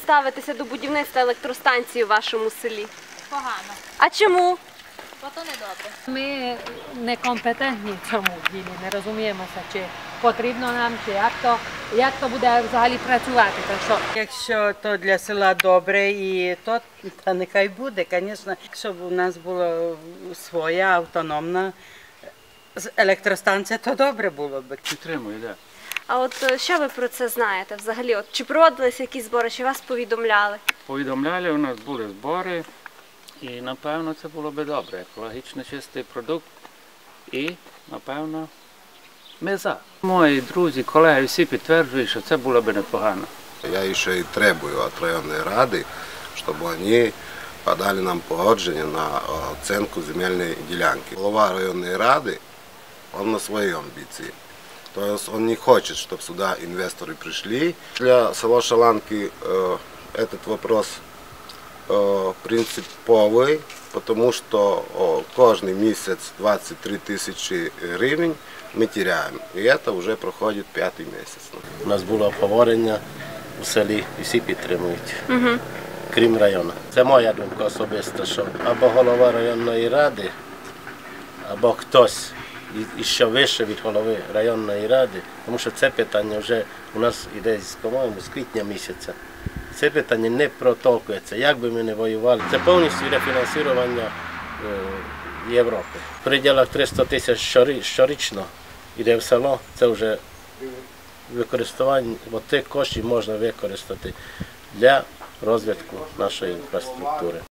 ставитеся до будівництва електростанції у вашому селі? Погано. А чому? Бо то не добре. Ми некомпетентні в цьому ділі, не розуміємося, чи потрібно нам, чи як то буде взагалі працювати. Так що. Якщо то для села добре, і то та нехай буде, звісно, щоб у нас була своя автономна електростанція, то добре було б. Підтримую, так. А от що ви про це знаєте взагалі? От чи проводилися якісь збори, чи вас повідомляли? Повідомляли, у нас були збори, і напевно це було би добре. Екологічно чистий продукт і, напевно, ми за. Мої друзі, колеги всі підтверджують, що це було б непогано. Я еще и требую от районной рады, чтобы они подали нам погоджение на оценку земельной делянки. Глава районной рады, он на своей амбиции. То есть он не хочет, чтобы сюда инвесторы пришли. Для села Шаланки этот вопрос принциповый, потому что каждый месяц 23 тысячи гривен мы теряем. И это уже проходит 5-й месяц. У нас було обговорення у селі і всі підтримують, крім району. Це моя думка особиста, що або голова районної ради, або хтось іще вище від голови районної ради, тому що це питання вже у нас іде, по-моєму, з квітня місяця. Це питання не протолкується, як би ми не воювали. Це повністю рефінансування Європи. В пределах 300 тисяч щорічно йде в село, це вже використання, бо тих коштів можна використати для розвитку нашої інфраструктури.